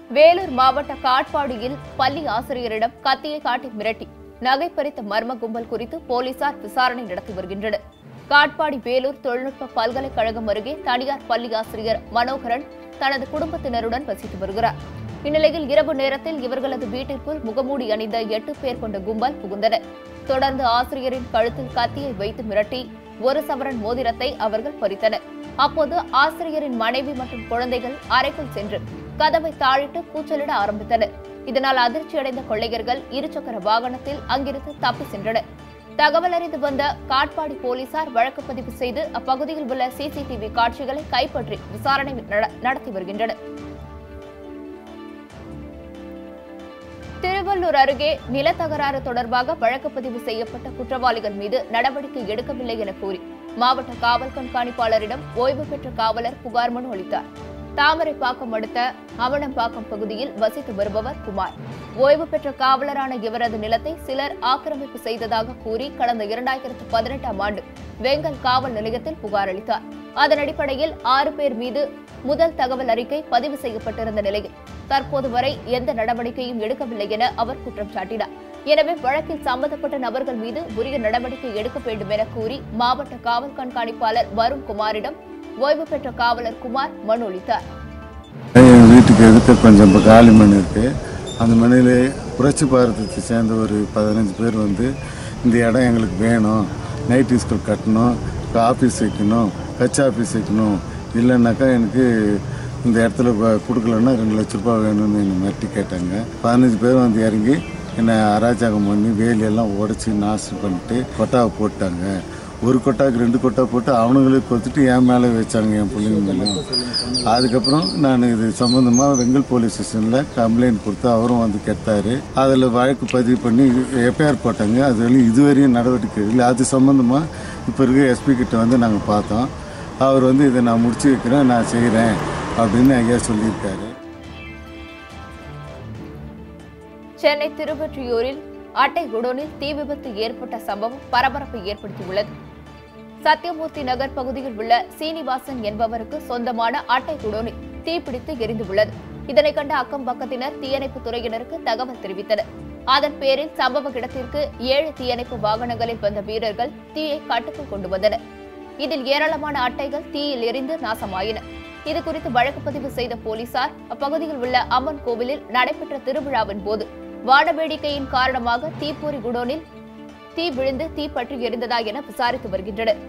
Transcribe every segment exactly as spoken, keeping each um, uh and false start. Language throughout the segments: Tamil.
வேலூர் மாவட்ட காட்பாடியில் பள்ளி ஆசிரியரிடம் கத்தியை காட்டி மிரட்டி நகை பறித்த மர்ம கும்பல் குறித்து போலீசார் விசாரணை நடத்தி வருகின்றனர். காட்பாடி வேலூர் தொழில்நுட்ப பல்கலைக்கழகம் அருகே தனியார் பள்ளி ஆசிரியர் மனோகரன் தனது குடும்பத்தினருடன் வசித்து வருகிறார். இந்நிலையில் இரவு நேரத்தில் இவர்களது வீட்டிற்குள் முகமூடி அணிந்த எட்டு பேர் கொண்ட கும்பல் புகுந்தனர். தொடர்ந்து ஆசிரியரின் கழுத்தில் கத்தியை வைத்து மிரட்டி ஒரு சவரன் மோதிரத்தை அவர்கள் பறித்தனர். அப்போது ஆசிரியரின் மனைவி மற்றும் குழந்தைகள் அறைக்குள் சென்று கதவை தாழிட்டு கூச்சலிட ஆரம்பித்தனர். இதனால் அதிர்ச்சியடைந்த கொள்ளையர்கள் இருசக்கர வாகனத்தில் அங்கிருந்து தப்பி சென்றனர். தகவல் அறிந்து வந்த காட்பாடி போலீசார் வழக்கு பதிவு செய்து அப்பகுதியில் உள்ள சிசிடிவி காட்சிகளை கைப்பற்றி விசாரணை நடத்தி வருகின்றனர். திருவள்ளூர் அருகே நிலத்தகராறு தொடர்பாக வழக்கு பதிவு செய்யப்பட்ட குற்றவாளிகள் மீது நடவடிக்கை எடுக்கவில்லை என கூறி மாவட்ட காவல் கண்காணிப்பாளரிடம் ஓய்வு பெற்ற காவலர் புகார் மனு அளித்தார். தாமரைப்பாக்கம் அடுத்த அவனம்பாக்கம் பகுதியில் வசித்து வருபவர் குமார். ஓய்வு பெற்ற காவலரான இவரது நிலத்தை சிலர் ஆக்கிரமிப்பு செய்ததாக கூறி கடந்த இரண்டாயிரத்து பதினெட்டாம் ஆண்டு வெங்கல் காவல் நிலையத்தில் புகார் அளித்தார். அதன் அடிப்படையில் ஆறு பேர் மீது முதல் தகவல் அறிக்கை பதிவு செய்யப்பட்டிருந்த நிலையில் தற்போது வரை எந்த நடவடிக்கையும் எடுக்கவில்லை என அவர் குற்றம் சாட்டினார். எனவே வழக்கில் சம்பந்தப்பட்ட நபர்கள் மீது உரிய நடவடிக்கை எடுக்க வேண்டும் என கூறி மாவட்ட காவல் கண்காணிப்பாளர் வருண் குமாரிடம் ஓய்வு பெற்ற காவலர் குமார் மனு அளித்தார். வீட்டுக்கு எதிர்த்து கொஞ்சம் காலி மண் இருக்கு. அந்த மண்ணில் புரட்சி பாரதத்தை சேர்ந்த ஒரு பதினஞ்சு பேர் வந்து இந்த இடம் எங்களுக்கு வேணும், நைட் ஸ்கூல் கட்டணும், ஆஃபீஸ் வைக்கணும், கட்சி ஆஃபீஸ் வைக்கணும், இல்லைன்னாக்கா எனக்கு இந்த இடத்துல கொடுக்கலன்னா ரெண்டு லட்ச ரூபாய் வேணும்னு என்னை மிரட்டி கேட்டாங்க. பதினஞ்சு பேர் வந்து இறங்கி என்னை அராஜகம் பண்ணி வேலியெல்லாம் உடச்சி நாசம் பண்ணிட்டு கொட்டாவை போட்டாங்க. ஒரு கொட்டாவுக்கு ரெண்டு கொட்டா போட்டு அவனுங்களே கொடுத்துட்டு என் மேலே வச்சாங்க, என் பிள்ளைங்க மேலே. அதுக்கப்புறம் நான் இது சம்மந்தமாக வெங்கல் போலீஸ் ஸ்டேஷனில் கம்ப்ளைண்ட் கொடுத்து அவரும் வந்து கெட்டார். அதில் வழக்கு பதிவு பண்ணி எஃப்ஐஆர் போட்டாங்க. அது வரையும் இதுவரையும் நடவடிக்கை இல்லை. அது சம்மந்தமாக இப்போ இருக்க எஸ்பி கிட்ட வந்து நாங்கள் பார்த்தோம். அவர் வந்து இதை நான் முடிச்சு வைக்கிறேன், நான் செய்கிறேன் அப்படின்னு ஐயா சொல்லியிருக்காரு. சென்னை திருவொற்றியூரில் அட்டை குடோனில் தீ விபத்து ஏற்பட்ட சம்பவம் பரபரப்பை ஏற்படுத்தியுள்ளது. சத்தியமூர்த்தி நகர் பகுதியில் உள்ள சீனிவாசன் என்பவருக்கு சொந்தமான அட்டை குடோனில் தீப்பிடித்து எரிந்துள்ளது. இதனை கண்ட அக்கம் பக்கத்தினர் தீயணைப்பு துறையினருக்கு தகவல் தெரிவித்தனர். அதன் பேரில் சம்பவ இடத்திற்கு ஏழு தீயணைப்பு வாகனங்களில் வந்த வீரர்கள் தீயை கட்டுக்குள் கொண்டு வந்தனர். இதில் ஏராளமான அட்டைகள் தீயில் எரிந்து நாசமாயின. இதுகுறித்து வழக்கு பதிவு செய்த போலீசார் அப்பகுதியில் உள்ள அம்மன் கோவிலில் நடைபெற்ற திருவிழாவின் போது வானவேடிக்கையின் காரணமாக தீப்பொறி குடோனில் தீ விழுந்து தீ பற்றி எரிந்ததா என விசாரித்து வருகின்றனர்.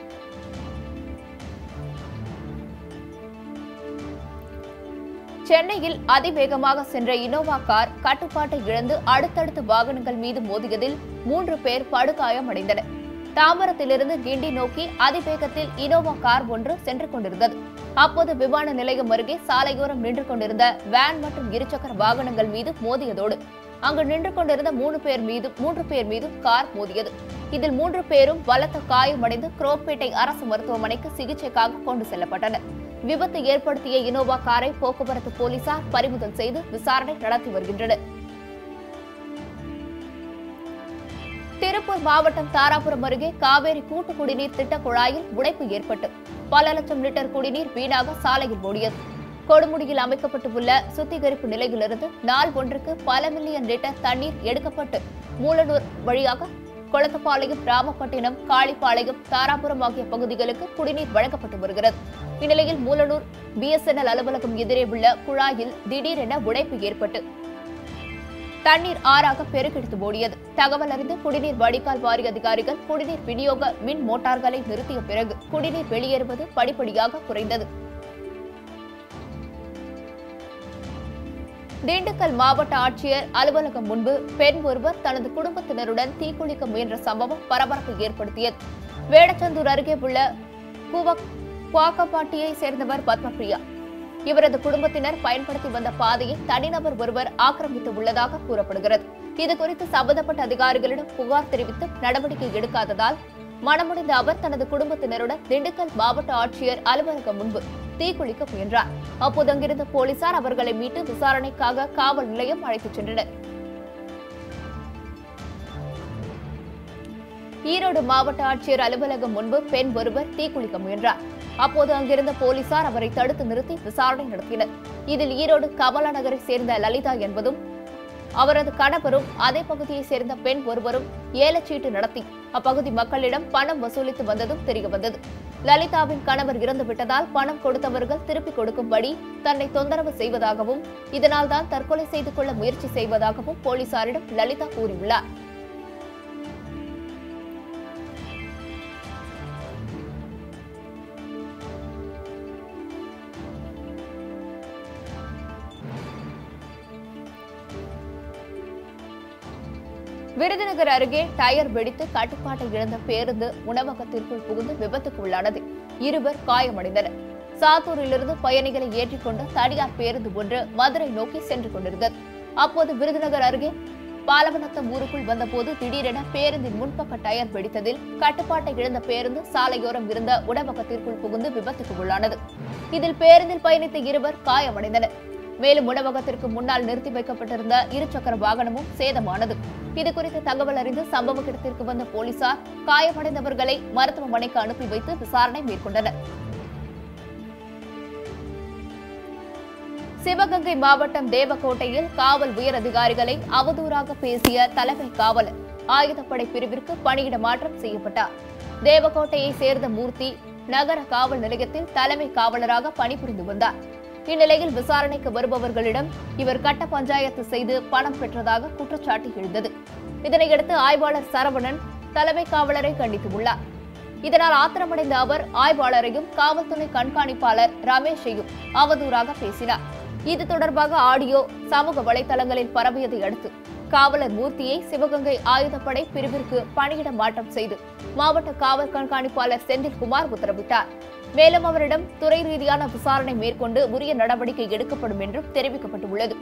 சென்னையில் அதிவேகமாக சென்ற இனோவா கார் கட்டுப்பாட்டை இழந்து அடுத்தடுத்த வாகனங்கள் மீது மோதியதில் மூன்று பேர் படுகாயமடைந்தனர். தாம்பரத்திலிருந்து கிண்டி நோக்கி அதிவேகத்தில் இனோவா கார் ஒன்று சென்று கொண்டிருந்தது. அப்போது விமான நிலையம் அருகே சாலையோரம் நின்று கொண்டிருந்த வேன் மற்றும் இருசக்கர வாகனங்கள் மீது மோதியதோடு அங்கு நின்று கொண்டிருந்த மூணு பேர் மீது மூன்று பேர் மீது கார் மோதியது. இதில் மூன்று பேரும் பலத்த காயமடைந்து குரோம்பேட்டை அரசு மருத்துவமனைக்கு சிகிச்சைக்காக கொண்டு செல்லப்பட்டனர். விபத்து ஏற்படுத்திய இனோவா காரை போக்குவரத்து போலீசார் பறிமுதல் செய்து விசாரணை நடத்தி வருகின்றனர். திருப்பூர் மாவட்டம் தாராபுரம் அருகே காவேரி கூட்டு குடிநீர் திட்ட குழாயில் உடைப்பு ஏற்பட்டு பல லட்சம் லிட்டர் குடிநீர் வீணாக சாலையில் ஓடியது. கொடுமுடியில் அமைக்கப்பட்டுள்ள சுத்திகரிப்பு நிலையிலிருந்து நாள் ஒன்றுக்கு பல மில்லியன் லிட்டர் தண்ணீர் எடுக்கப்பட்டு மூலனூர் வழியாக கொளத்தப்பாளையம், ராமப்பட்டினம், காளிப்பாளையம், தாராபுரம் ஆகிய பகுதிகளுக்கு குடிநீர் வழங்கப்பட்டு வருகிறது. இந்நிலையில் மூலனூர் பிஎஸ்என்எல் அலுவலகம் எதிரே உள்ள குழாயில் திடீரென உடைப்பு ஏற்பட்டு தண்ணீர் ஆறாக பெருக்கெடுத்து ஓடியது. தகவல் அறிந்து குடிநீர் வடிகால் வாரிய அதிகாரிகள் குடிநீர் விநியோக மின் மோட்டார்களை நிறுத்திய பிறகு குடிநீர் வெளியேறுவது படிப்படியாக குறைந்தது. திண்டுக்கல் மாவட்ட ஆட்சியர் அலுவலகம் முன்பு பெண் ஒருவர் தனது குடும்பத்தினருடன் தீக்குளிக்க முயன்ற சம்பவம் பரபரப்பை ஏற்படுத்தியது. வேடச்சந்தூர் அருகே உள்ள குவாக்கப்பாட்டியை சேர்ந்தவர் பத்மபிரியா. இவரது குடும்பத்தினர் பயன்படுத்தி வந்த பாதையை தனிநபர் ஒருவர் ஆக்கிரமித்து உள்ளதாக கூறப்படுகிறது. இதுகுறித்து சம்பந்தப்பட்ட அதிகாரிகளிடம் புகார் தெரிவித்து நடவடிக்கை எடுக்காததால் மனமுடைந்த அவர் தனது குடும்பத்தினருடன் திண்டுக்கல் மாவட்ட ஆட்சியர் அலுவலகம் முன்பு தீக்குளிக்க முயன்றார். அப்போது அங்கிருந்த போலீசார் அவர்களை மீட்டு விசாரணைக்காக காவல் நிலையம் அழைத்துச் சென்றனர். ஈரோடு மாவட்ட ஆட்சியர் அலுவலகம் முன்பு பெண் ஒருவர் தீக்குளிக்க முயன்றார். அப்போது அங்கிருந்த போலீசார் அவரை தடுத்து நிறுத்தி விசாரணை நடத்தினர். இதில் ஈரோடு கமலா நகரை சேர்ந்த லலிதா என்பதும் அவரது கணவரும் அதே பகுதியை சேர்ந்த பெண் ஒருவரும் ஏலச்சீட்டு நடத்தி அப்பகுதி மக்களிடம் பணம் வசூலித்து வந்ததும் தெரியவந்தது. லலிதாவின் கணவர் இறந்துவிட்டதால் பணம் கொடுத்தவர்கள் திருப்பிக் கொடுக்கும்படி தன்னை தொந்தரவு செய்வதாகவும் இதனால் தான் தற்கொலை செய்து கொள்ள முயற்சி செய்வதாகவும் போலீசாரிடம் லலிதா கூறியுள்ளார். விருதுநகர் அருகே டயர் வெடித்து கட்டுப்பாட்டை இழந்த பேருந்து உணவகத்திற்குள் புகுந்து விபத்துக்கு உள்ளானது. இருவர் காயமடைந்தனர். சாத்தூரிலிருந்து பயணிகளை ஏற்றிக்கொண்டு தனியார் பேருந்து ஒன்று மதுரை நோக்கி சென்று கொண்டிருந்தது. அப்போது விருதுநகர் அருகே பாலவனத்தம் ஊருக்குள் வந்தபோது திடீரென பேருந்தின் முன்பக்க டயர் வெடித்ததில் கட்டுப்பாட்டை இழந்த பேருந்து சாலையோரம் இருந்த உணவகத்திற்குள் புகுந்து விபத்துக்கு உள்ளானது. இதில் பேருந்தில் பயணித்த இருவர் காயமடைந்தனர். மேலும் உணவகத்திற்கு முன்னால் நிறுத்தி வைக்கப்பட்டிருந்த இருசக்கர வாகனமும் சேதமானது. இதுகுறித்து தகவல் அறிந்து சம்பவ இடத்திற்கு வந்த போலீசார் காயமடைந்தவர்களை மருத்துவமனைக்கு அனுப்பி வைத்து விசாரணை மேற்கொண்டனர். சிவகங்கை மாவட்டம் தேவக்கோட்டையில் காவல் உயர் அதிகாரிகளை அவதூறாக பேசிய தலைமை காவலர் ஆயுதப்படை பிரிவிற்கு பணியிட மாற்றம் செய்யப்பட்டார். தேவக்கோட்டையை சேர்ந்த மூர்த்தி நகர காவல் நிலையத்தில் தலைமை காவலராக பணிபுரிந்து வந்தார். இந்நிலையில் விசாரணைக்கு வருபவர்களிடம் இவர் கட்ட பஞ்சாயத்து செய்து பணம் பெற்றதாக குற்றச்சாட்டு எழுந்தது. இதனையடுத்து ஆய்வாளர் சரவணன் தலைமை காவலரை கண்டித்துள்ளார். இதனால் ஆத்திரமடைந்த அவர் ஆய்வாளரையும் காவல்துறை கண்காணிப்பாளர் ரமேஷையும் அவதூறாக பேசினார். இது தொடர்பாக ஆடியோ சமூக வலைதளங்களில் பரவியதை அடுத்து காவலர் மூர்த்தியை சிவகங்கை ஆயுதப்படை பிரிவிற்கு பணியிட மாற்றம் செய்து மாவட்ட காவல் கண்காணிப்பாளர் செந்தில்குமார் உத்தரவிட்டார். மேலும் அவரிடம் துறை ரீதியான விசாரணை மேற்கொண்டு உரிய நடவடிக்கை எடுக்கப்படும் என்றும் தெரிவிக்கப்பட்டுள்ளது.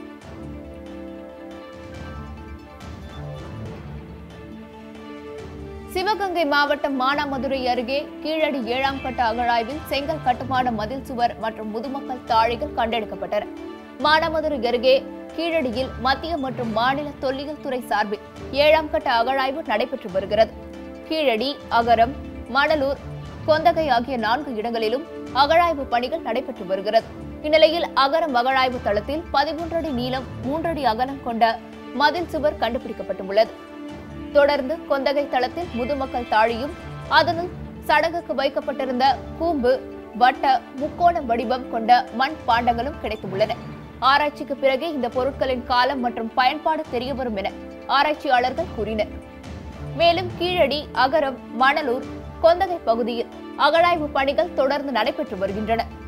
சிவகங்கை மாவட்டம் மானாமதுரை அருகே கீழடி ஏழாம் கட்ட அகழாய்வில் செங்கல் கட்டுமான மதில் சுவர் மற்றும் முதுமக்கள் தாழிகள் கண்டெடுக்கப்பட்டன. மானாமதுரை அருகே கீழடியில் மத்திய மற்றும் மாநில தொல்லியல் துறை சார்பில் ஏழாம் கட்ட அகழாய்வு நடைபெற்று வருகிறது. கீழடி, அகரம், மணலூர், கொந்தகை ஆகிய நான்கு இடங்களிலும் அகழாய்வு பணிகள் நடைபெற்று வருகிறது. இந்நிலையில் அகரம் அகழாய்வு தளத்தில் பதிமூன்று அடி நீளம் மூன்று அடி அகலம் கொண்ட மதில் சுவர் கண்டுபிடிக்கப்பட்டுள்ளது. தொடர்ந்து கொந்தகை தளத்தில் முதுமக்கள் தாழியும் அதனுள் சடங்குக்கு வைக்கப்பட்டிருந்த கூம்பு, வட்ட, முக்கோண வடிவம் கொண்ட மண் பாண்டங்களும் கிடைத்துள்ளன. ஆராய்ச்சிக்கு பிறகே இந்த பொருட்களின் காலம் மற்றும் பயன்பாடு தெரியவரும் என ஆராய்ச்சியாளர்கள் கூறினர். மேலும் கீழடி, அகரம், மணலூர், கொந்தகை பகுதியில் அகழாய்வு பணிகள் தொடர்ந்து நடைபெற்று வருகின்றன.